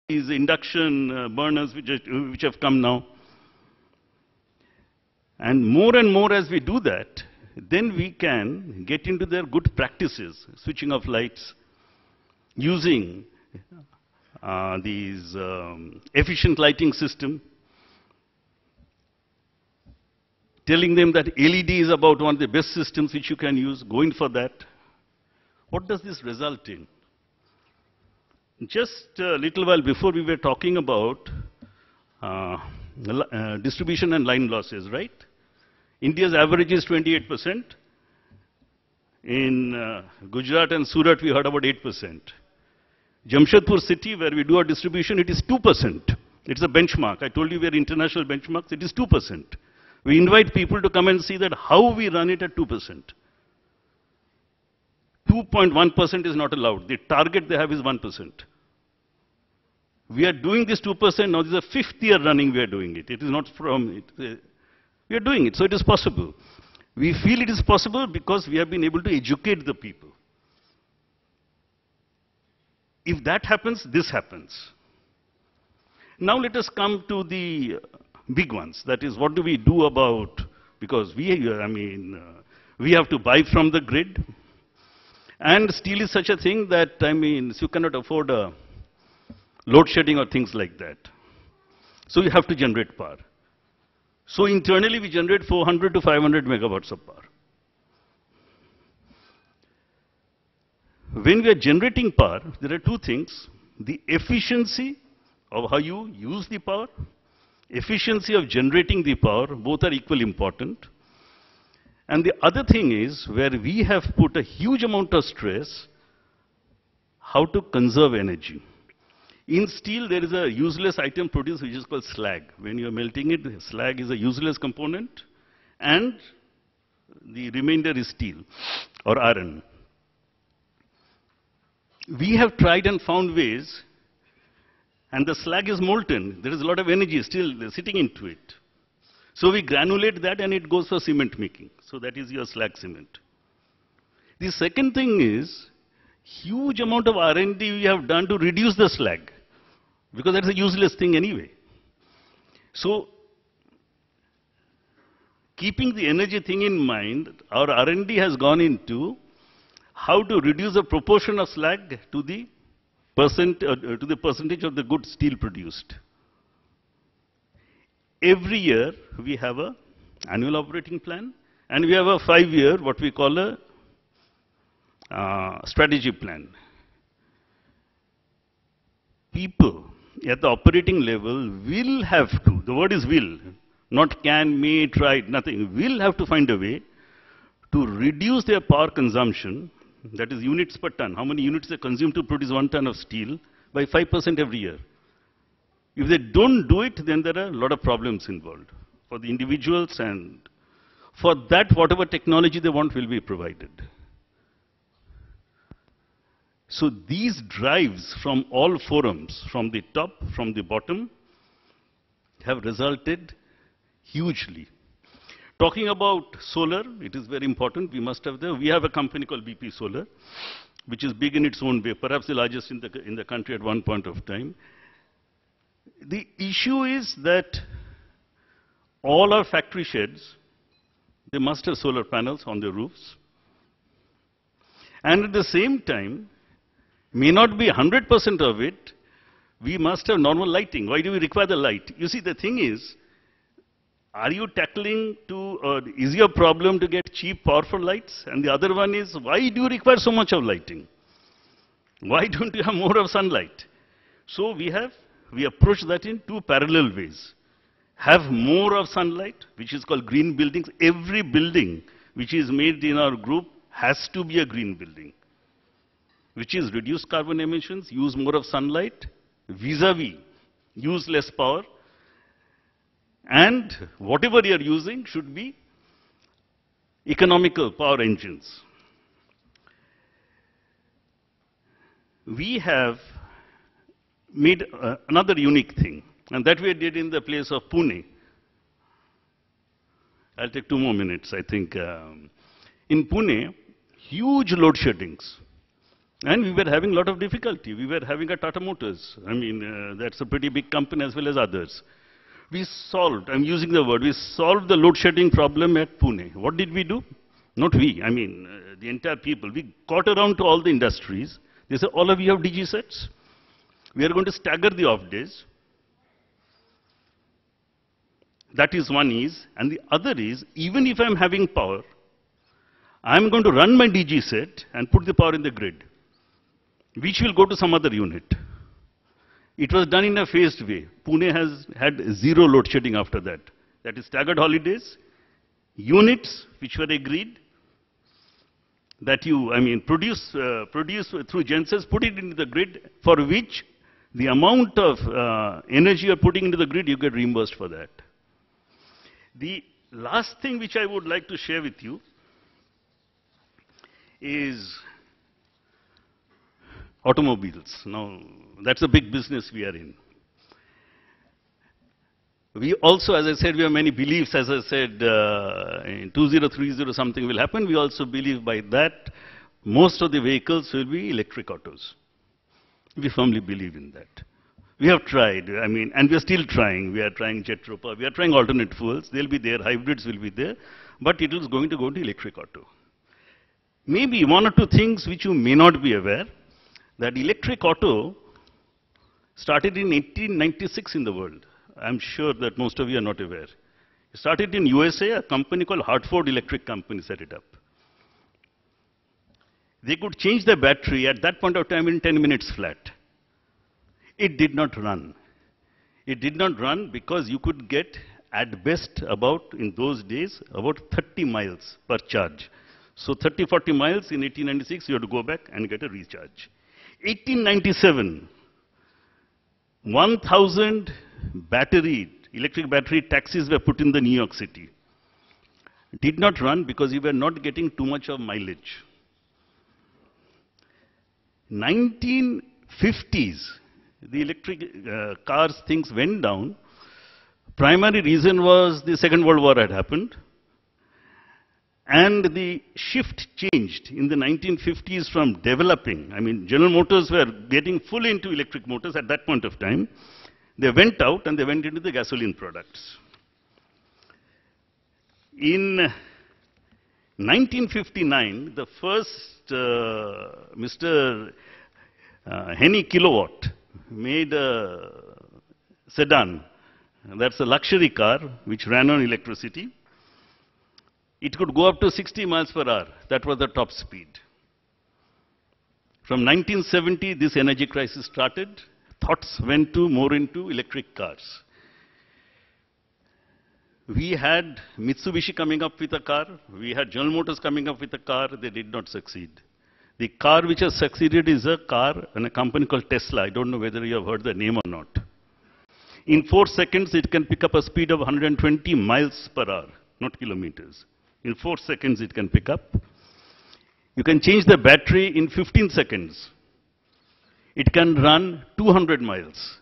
these induction burners which have come now. And more as we do that, then we can get into their good practices, switching off lights, using these efficient lighting system, telling them that LED is about one of the best systems which you can use, going for that. What does this result in? Just a little while before we were talking about distribution and line losses, right? India's average is 28%. In Gujarat and Surat, we heard about 8%. Jamshedpur city, where we do our distribution, it is 2%. It's a benchmark. I told you we are international benchmarks. It is 2%. We invite people to come and see that how we run it at 2%. 2.1% is not allowed. The target they have is 1%. We are doing this 2%. Now this is the 5th year running we are doing it. It is not from it. We are doing it, so it is possible. We feel it is possible because we have been able to educate the people. If that happens, this happens. Now let us come to the big ones. That is, what do we do about, because we have to buy from the grid. And steel is such a thing that, you cannot afford a load shedding or things like that. So you have to generate power. So internally, we generate 400 to 500 megawatts of power. When we are generating power, there are two things. The efficiency of how you use the power, efficiency of generating the power, both are equally important. And the other thing is, where we have put a huge amount of stress, how to conserve energy. In steel, there is a useless item produced which is called slag. When you are melting it, slag is a useless component, and the remainder is steel or iron. We have tried and found ways, and the slag is molten. There is a lot of energy still sitting into it. So we granulate that, and it goes for cement making. So that is your slag cement. The second thing is, huge amount of R&D we have done to reduce the slag, because that's a useless thing anyway. So, keeping the energy thing in mind, our R&D has gone into how to reduce the proportion of slag to the percentage of the good steel produced. Every year, we have an annual operating plan, and we have a 5-year, what we call a strategy plan. People at the operating level will have to, the word is will, not can, may, try, nothing, will have to find a way to reduce their power consumption, that is units per ton, how many units they consume to produce 1 ton of steel, by 5% every year. If they don't do it, then there are a lot of problems involved for the individuals, and for that, whatever technology they want will be provided. So these drives from all forums, from the top, from the bottom, have resulted hugely. Talking about solar, it is very important. We must have we have a company called BP Solar, which is big in its own way, perhaps the largest in the country at one point of time. The issue is that all our factory sheds, they must have solar panels on their roofs. And at the same time, may not be 100% of it, we must have normal lighting. Why do we require the light? You see, the thing is, are you tackling is your problem to get cheap, powerful lights? And the other one is, why do you require so much of lighting? Why don't you have more of sunlight? So we approach that in two parallel ways. Have more of sunlight, which is called green buildings. Every building which is made in our group has to be a green building, which is reduce carbon emissions, use more of sunlight, vis-a-vis, use less power, and whatever you are using should be economical power engines. We have made another unique thing, and that we did in the place of Pune. I'll take 2 more minutes, I think. In Pune, huge load sheddings. And we were having a lot of difficulty. We were having a Tata Motors. I mean, that's a pretty big company as well as others. We solved, I'm using the word, we solved the load shedding problem at Pune. What did we do? Not we, I mean, the entire people. We got around to all the industries. They said, all of you have DG sets. We are going to stagger the off days. That is one ease. And the other is, even if I'm having power, I'm going to run my DG set and put the power in the grid, which will go to some other unit. It was done in a phased way. Pune has had zero load shedding after that. That is staggered holidays, units which were agreed, that you, I mean, produce through gensets, put it into the grid, for which the amount of energy you're putting into the grid, you get reimbursed for that. The last thing which I would like to share with you is automobiles. Now, that's a big business we are in. We also, as I said, we have many beliefs. As I said, in 2030 something will happen. We also believe by that most of the vehicles will be electric autos. We firmly believe in that. We have tried, I mean, and we are still trying. We are trying Jetropa, we are trying alternate fuels. They'll be there, hybrids will be there, but it is going to go to electric auto. Maybe one or two things which you may not be aware, that electric auto started in 1896 in the world. I'm sure that most of you are not aware. It started in USA, a company called Hartford Electric Company set it up. They could change the battery at that point of time in 10 minutes flat. It did not run. It did not run because you could get, at best, about, in those days, about 30 miles per charge. So 30, 40 miles in 1896, you have to go back and get a recharge. 1897, 1,000 electric battery taxis were put in the New York City. Did not run because you were not getting too much of mileage. 1950s, the electric cars things went down. Primary reason was the Second World War had happened. And the shift changed in the 1950s from developing. I mean, General Motors were getting full into electric motors at that point of time. They went out and they went into the gasoline products. In 1959, the first Mr. Henny Kilowatt made a sedan. That's a luxury car which ran on electricity. It could go up to 60 miles per hour. That was the top speed. From 1970, this energy crisis started. Thoughts went more into electric cars. We had Mitsubishi coming up with a car. We had General Motors coming up with a car. They did not succeed. The car which has succeeded is a car and a company called Tesla. I don't know whether you have heard the name or not. In 4 seconds, it can pick up a speed of 120 miles per hour, not kilometers. In 4 seconds, it can pick up. You can change the battery in 15 seconds. It can run 200 miles.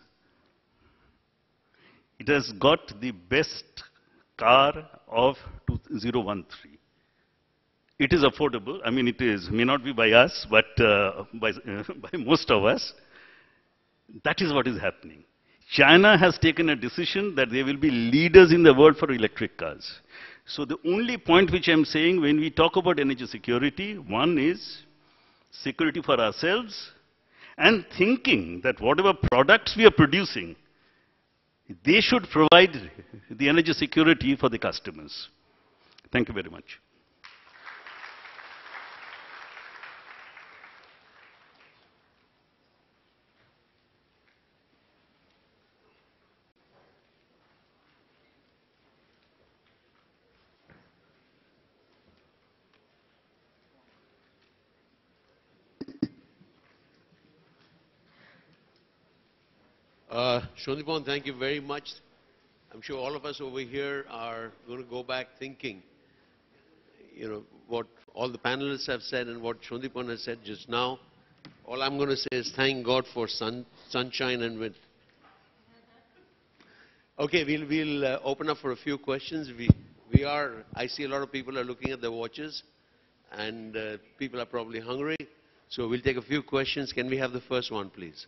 It has got the best car of 2013. It is affordable. I mean, it is, may not be by us, but by most of us. That is what is happening. China has taken a decision that they will be leaders in the world for electric cars. So the only point which I'm saying when we talk about energy security, one is security for ourselves and thinking that whatever products we are producing, they should provide the energy security for the customers. Thank you very much. Shondipan, thank you very much. I'm sure all of us over here are going to go back thinking, what all the panelists have said and what Shondipan has said just now. All I'm going to say is thank God for sunshine and wind. Okay, we'll open up for a few questions. I see a lot of people are looking at their watches and people are probably hungry. So we'll take a few questions. Can we have the first one, please?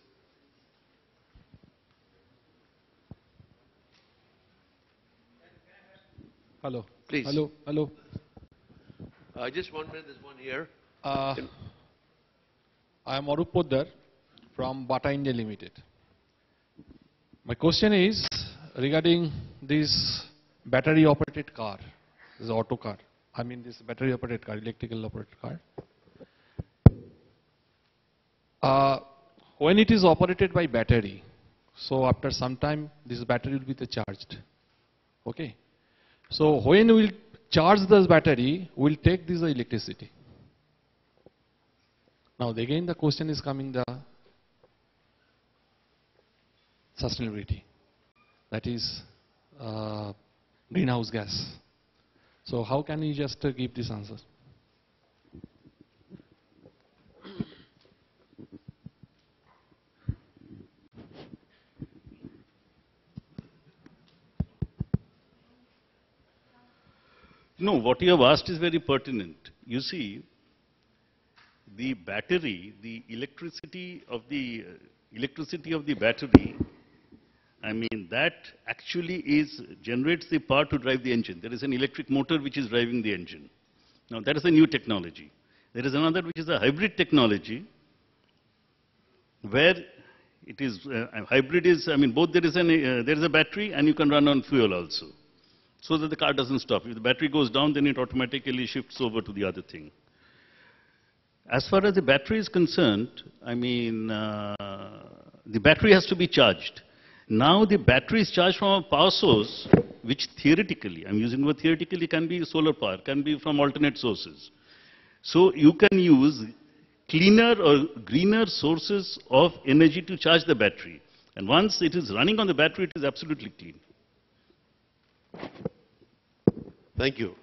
Hello. Please. Hello. Hello. Just 1 minute, there's one here. I am Arup Poddar from Bata India Limited. My question is regarding this battery operated car, this auto car. I mean this battery operated car, electrical operated car. When it is operated by battery, so after some time this battery will be charged. Okay. So when we will charge this battery, we will take this electricity. Now again the question is coming the sustainability, that is greenhouse gas. So how can you just give this answer? No, what you have asked is very pertinent. You see, the battery, the electricity of the battery, I mean, that actually generates the power to drive the engine. There is an electric motor which is driving the engine. Now, that is a new technology. There is another which is a hybrid technology, where it is, hybrid is, I mean, both there is a battery and you can run on fuel also, so that the car doesn't stop. If the battery goes down, then it automatically shifts over to the other thing. As far as the battery is concerned, I mean, the battery has to be charged. Now the battery is charged from a power source, which theoretically, I'm using the word theoretically, can be solar power, can be from alternate sources. So you can use cleaner or greener sources of energy to charge the battery. And once it is running on the battery, it is absolutely clean. Thank you.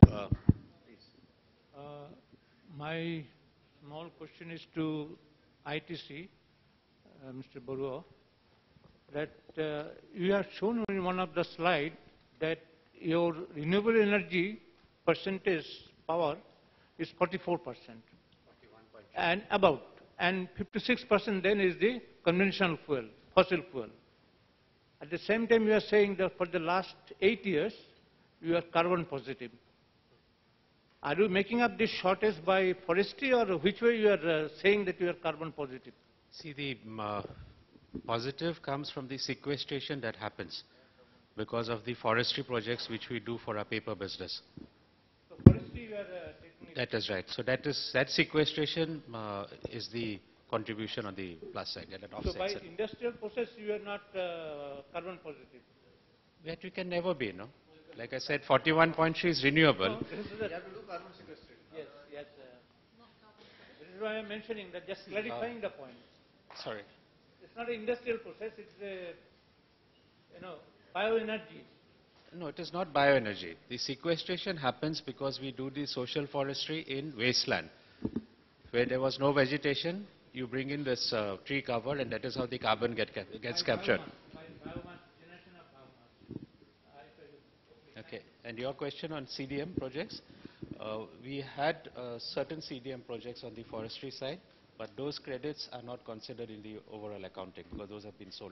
My small question is to ITC, Mr. Barua, that you have shown in one of the slides that your renewable energy percentage power is 44%. And about, and 56% then is the conventional fuel, fossil fuel. At the same time, you are saying that for the last 8 years, you are carbon positive. Are you making up this shortage by forestry, or which way you are saying that you are carbon positive? See, the positive comes from the sequestration that happens because of the forestry projects which we do for our paper business. So forestry you are taking... That is right. So that sequestration is the contribution on the plus side, and it offsets So by it. industrial process, you are not carbon positive? That we can never be, no? Like I said, 41.3 is renewable. No, this is you have to do carbon sequestration. Yes, yes. This is why I am mentioning that, just clarifying the point. Sorry. It's not an industrial process, it's a, bioenergy. No, it is not bioenergy. The sequestration happens because we do the social forestry in wasteland. Where there was no vegetation, you bring in this tree cover, and that is how the carbon gets captured. Biomass, generation of biomass. Okay. And your question on CDM projects, we had certain CDM projects on the forestry side, but those credits are not considered in the overall accounting because those have been sold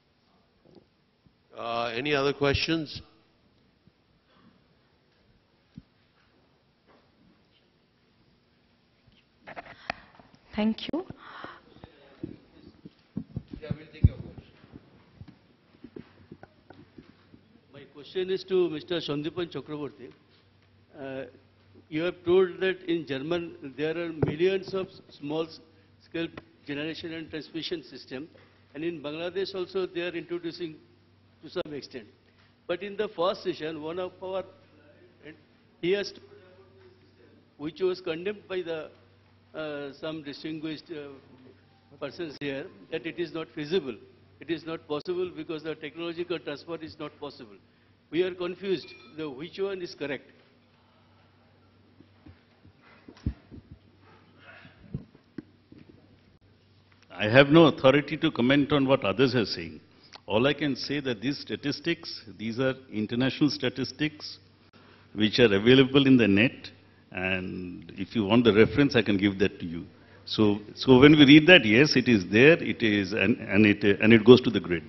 off. Any other questions? Thank you. Yeah, we'll take your question. My question is to Mr. Sandeepan Chakraborty. You have told that in German there are millions of small-scale generation and transmission system, and in Bangladesh also they are introducing to some extent. But in the first session, one of our, he has told about this system, which was condemned by the some distinguished persons here, that it is not feasible. It is not possible because the technological transfer is not possible. We are confused. Which one is correct? I have no authority to comment on what others are saying. All I can say that these statistics, these are international statistics which are available in the net, and if you want the reference, I can give that to you. So when we read that, yes, it is there, it is, and it goes to the grid.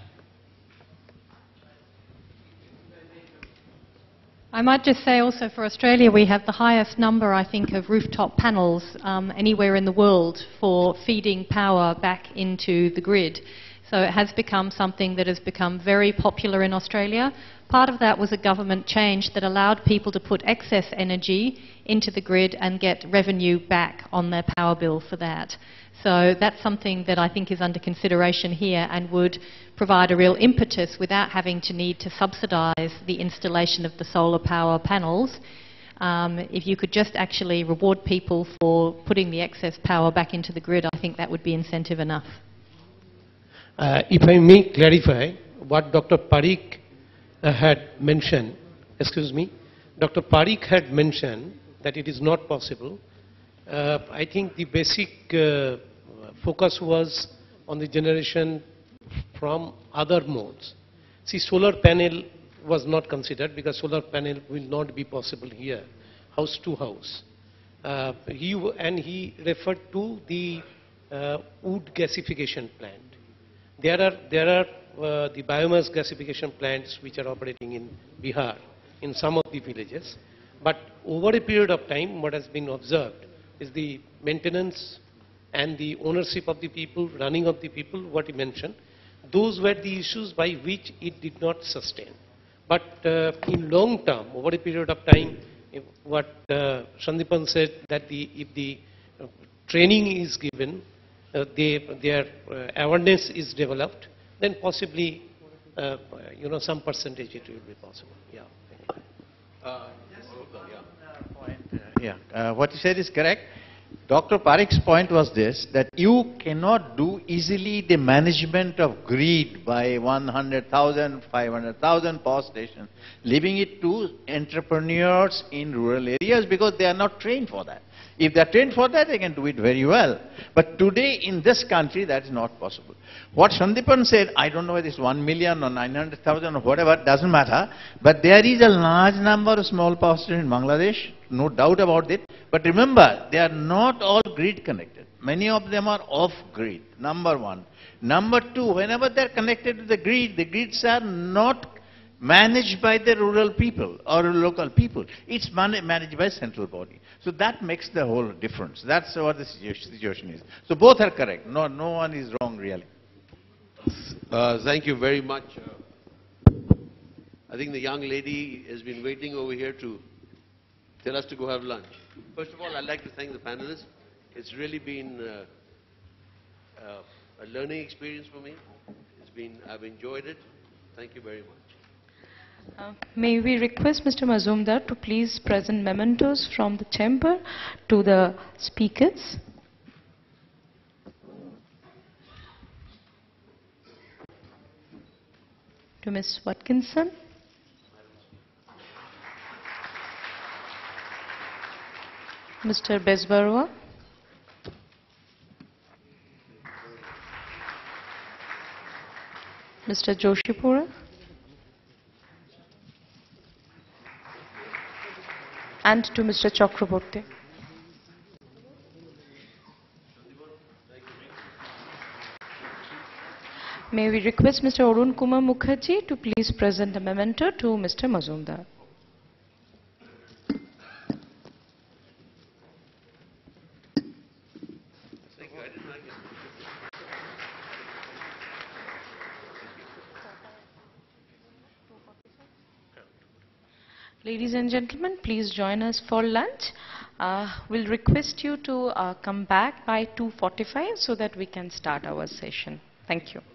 I might just say also for Australia, we have the highest number, I think, of rooftop panels anywhere in the world for feeding power back into the grid. So it has become something that has become very popular in Australia. Part of that was a government change that allowed people to put excess energy into the grid and get revenue back on their power bill for that. So that's something that I think is under consideration here and would provide a real impetus without having to need to subsidise the installation of the solar power panels. If you could just actually reward people for putting the excess power back into the grid, I think that would be incentive enough. If I may clarify what Dr. Parikh had mentioned, Dr. Parikh had mentioned that it is not possible. I think the basic focus was on the generation from other modes. See, solar panel was not considered because solar panel will not be possible here, house to house. He referred to the wood gasification plant. There are the biomass gasification plants which are operating in Bihar, in some of the villages. But over a period of time, what has been observed is the maintenance and the ownership of the people, running of the people, what he mentioned. Those were the issues by which it did not sustain. But in long term, over a period of time, what Sandipan said, that if the training is given, their awareness is developed, then possibly, some percentage it will be possible. Yeah. What he said is correct. Dr. Parikh's point was this, that you cannot do easily the management of grid by 100,000, 500,000 power stations, leaving it to entrepreneurs in rural areas because they are not trained for that. If they are trained for that, they can do it very well. But today in this country, that is not possible. What Sandipan said, I don't know whether it's 1 million or 900,000 or whatever, doesn't matter. But there is a large number of small power stations in Bangladesh, no doubt about it. But remember, they are not all grid connected. Many of them are off grid, number one. Number two, whenever they are connected to the grids are not managed by the rural people or local people. It's managed by central body. So that makes the whole difference. That's what the situation is. So both are correct. No one is wrong really. Thank you very much. I think the young lady has been waiting over here to tell us to go have lunch. First of all, I'd like to thank the panelists. It's really been a learning experience for me. I've enjoyed it. Thank you very much. May we request Mr. Mazumdar to please present mementos from the chamber to the speakers. To Ms. Watkinson. Mr. Besbarwa. Mr. Joshipura. And to Mr. Chakraborty. May we request Mr. Arun Kumar Mukherjee to please present a memento to Mr. Mazumdar. Ladies and gentlemen, please join us for lunch. We'll request you to come back by 2:45 so that we can start our session. Thank you.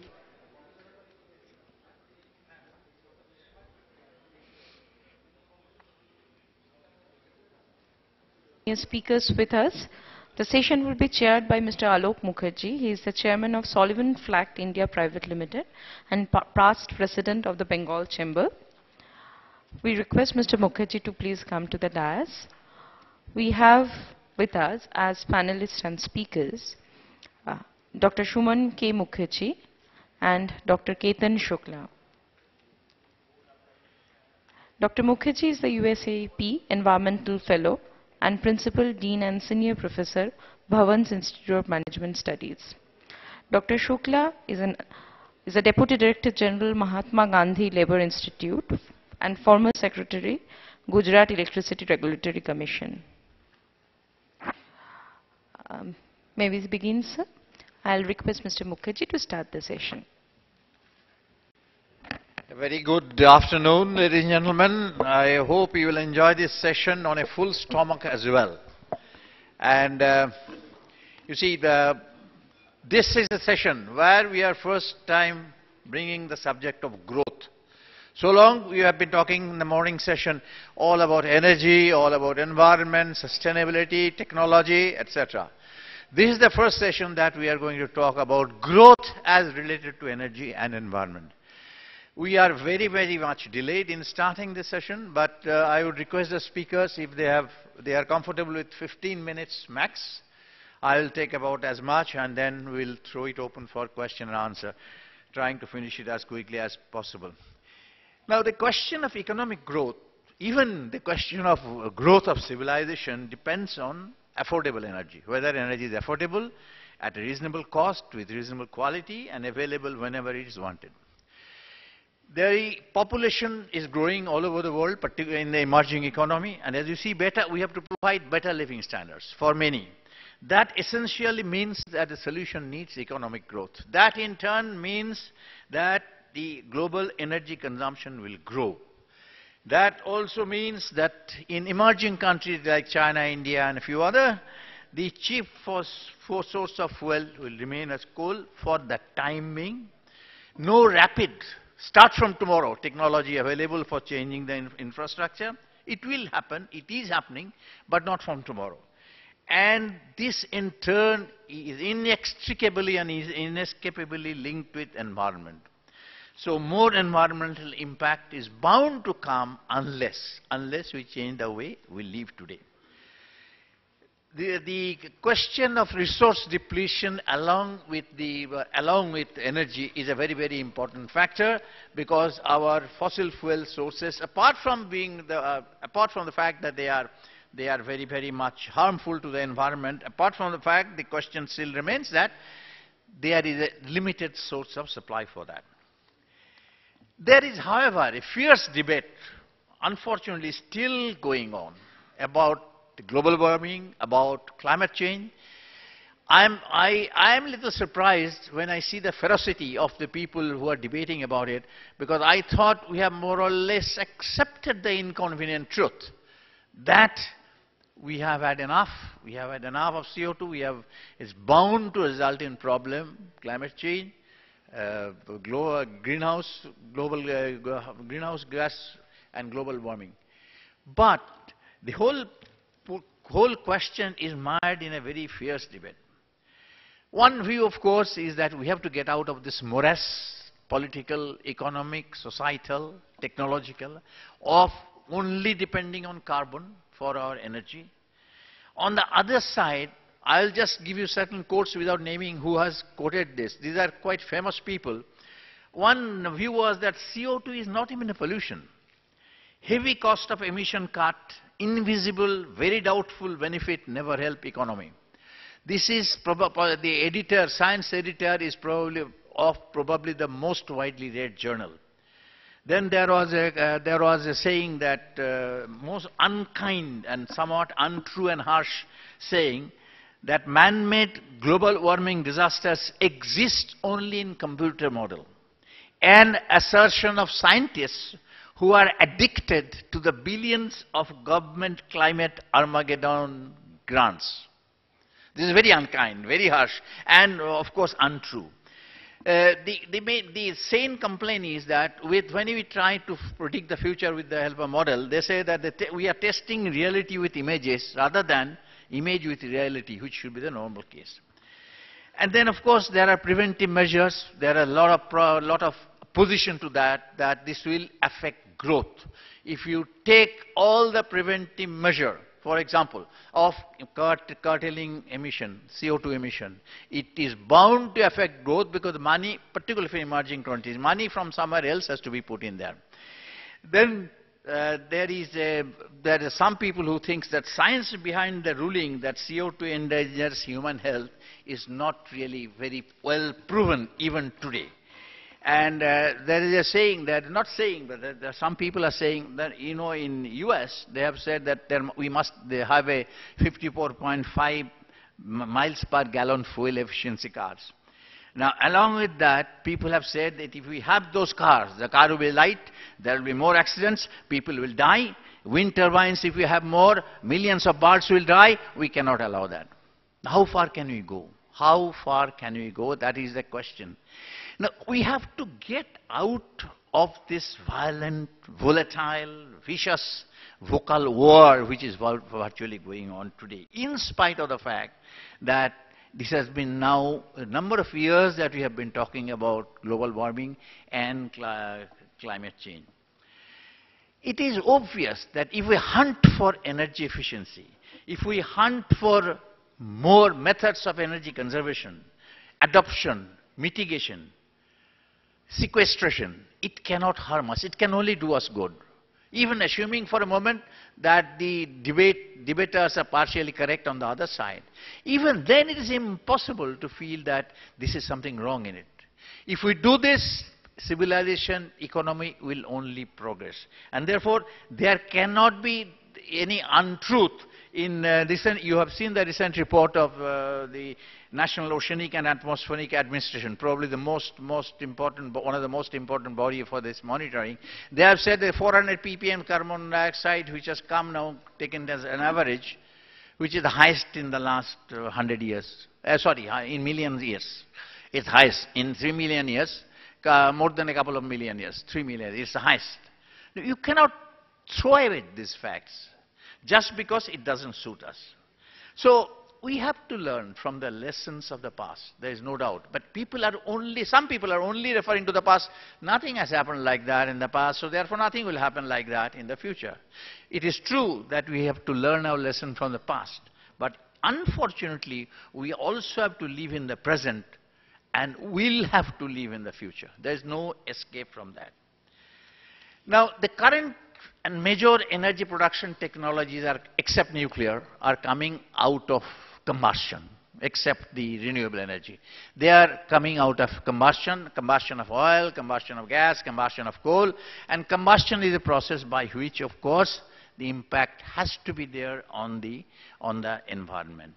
Speakers with us. The session will be chaired by Mr. Alok Mukherjee. He is the chairman of Sullivan Flact India Private Limited and past president of the Bengal Chamber. We request Mr. Mukherjee to please come to the dais. We have with us as panelists and speakers Dr. Shuman K. Mukherjee and Dr. Ketan Shukla. Dr. Mukherjee is the USAP Environmental Fellow and Principal Dean and Senior Professor, Bhavans Institute of Management Studies. Dr. Shukla is a Deputy Director General, Mahatma Gandhi Labour Institute, and former Secretary, Gujarat Electricity Regulatory Commission. May we begin, sir? I'll request Mr. Mukherjee to start the session. A very good afternoon, ladies and gentlemen. I hope you will enjoy this session on a full stomach as well. And you see, this is a session where we are first time bringing the subject of growth. So long we have been talking in the morning session all about energy, all about environment, sustainability, technology, etc. This is the first session that we are going to talk about growth as related to energy and environment. We are very, very much delayed in starting this session, but I would request the speakers, if they are comfortable with 15 minutes max, I'll take about as much, and then we'll throw it open for question and answer, trying to finish it as quickly as possible. Now, the question of economic growth, even the question of growth of civilization, depends on affordable energy, whether energy is affordable at a reasonable cost, with reasonable quality, and available whenever it is wanted. The population is growing all over the world, particularly in the emerging economy, and as you see, we have to provide better living standards for many. That essentially means that the solution needs economic growth. That in turn means that the global energy consumption will grow. That also means that in emerging countries like China, India, and a few other, the cheap source of fuel will remain as coal for the time being. No rapid start from tomorrow technology available for changing the infrastructure. It will happen, it is happening, but not from tomorrow. And this in turn is inextricably and is inescapably linked with environment. So more environmental impact is bound to come unless we change the way we live today. The question of resource depletion along with energy is a very, very important factor, because our fossil fuel sources, apart from the fact that they are very, very much harmful to the environment, apart from the fact, the question still remains that there is a limited source of supply for that. There is, however, a fierce debate, unfortunately still going on, about global warming, about climate change. I am a little surprised when I see the ferocity of the people who are debating about it, because I thought we have more or less accepted the inconvenient truth that we have had enough. We have had enough of CO2. It's bound to result in problem, climate change, greenhouse gas, and global warming. But the whole question is mired in a very fierce debate. One view, of course, is that we have to get out of this morass, political, economic, societal, technological, of only depending on carbon for our energy. On the other side, I'll just give you certain quotes without naming who has quoted this. These are quite famous people. One view was that CO2 is not even a pollution. Heavy cost of emission cut, invisible, very doubtful benefit never help economy. This is the editor, science editor, is probably the most widely read journal. Then there was a saying that most unkind and somewhat untrue and harsh saying that man-made global warming disasters exist only in computer model. An assertion of scientists who are addicted to the billions of government climate Armageddon grants. This is very unkind, very harsh, and of course untrue. The sane complaint is that when we try to predict the future with the help of model, they say that we are testing reality with images rather than image with reality, which should be the normal case. And then, of course, there are preventive measures. There are a lot of opposition to that this will affect growth. If you take all the preventive measure, for example, of curtailing emission, CO2 emission, it is bound to affect growth, because money, particularly for emerging countries, money from somewhere else has to be put in there. Then there are some people who think that science behind the ruling that CO2 endangers human health is not really very well proven even today. And there is a saying that, not saying, but there some people are saying that, you know, in US, they have said that they have a 54.5 miles per gallon fuel efficiency cars. Now, along with that, people have said that if we have those cars, the car will be light, there will be more accidents, people will die. Wind turbines, if we have more, millions of birds will die. We cannot allow that. How far can we go? How far can we go? That is the question. Now, we have to get out of this violent, volatile, vicious, vocal war which is virtually going on today, in spite of the fact that this has been now a number of years that we have been talking about global warming and climate change. It is obvious that if we hunt for energy efficiency, if we hunt for more methods of energy conservation, adoption, mitigation, sequestration, it cannot harm us. It can only do us good. Even assuming for a moment that the debaters are partially correct on the other side, even then it is impossible to feel that this is something wrong in it. If we do this, civilization, economy will only progress. And therefore, there cannot be any untruth in you have seen the recent report of the National Oceanic and Atmospheric Administration, probably the most important, one of the most important body for this monitoring. They have said the 400 ppm carbon dioxide, which has come now, taken as an average, which is the highest in the last 100 years. In million years. It's highest in 3 million years, more than a couple of million years, 3 million, it's the highest. You cannot throw away these facts just because it doesn't suit us. So we have to learn from the lessons of the past, there is no doubt. But some people are only referring to the past. Nothing has happened like that in the past, so therefore nothing will happen like that in the future. It is true that we have to learn our lesson from the past, but unfortunately, we also have to live in the present and will have to live in the future. There is no escape from that. Now, the current and major energy production technologies, except nuclear, are coming out of combustion, except the renewable energy. They are coming out of combustion of oil, combustion of gas, combustion of coal, and combustion is a process by which, of course, the impact has to be there on the environment.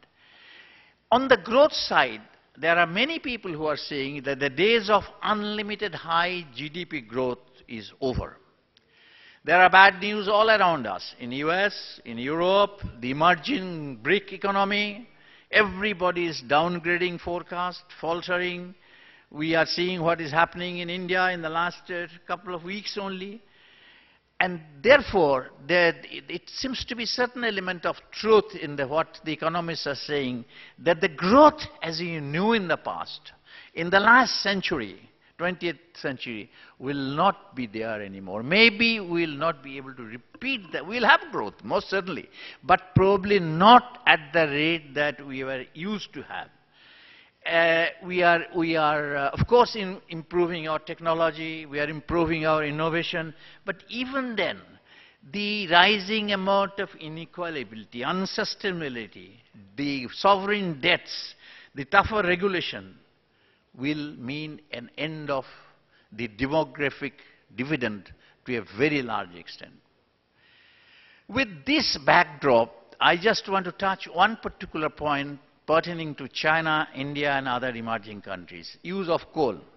On the growth side, there are many people who are saying that the days of unlimited high GDP growth is over. There are bad news all around us, in US, in Europe, the emerging BRIC economy. Everybody is downgrading forecast, faltering. We are seeing what is happening in India in the last couple of weeks only. And therefore, it seems to be a certain element of truth in what the economists are saying, that the growth as you knew in the past, in the last century, 20th century, will not be there anymore. Maybe we will not be able to repeat that. We will have growth, most certainly, but probably not at the rate that we were used to have. We are of course, improving our technology, we are improving our innovation, but even then, the rising amount of inequality, unsustainability, the sovereign debts, the tougher regulation, will mean an end of the demographic dividend to a very large extent. With this backdrop, I just want to touch one particular point pertaining to China, India, and other emerging countries. Use of coal.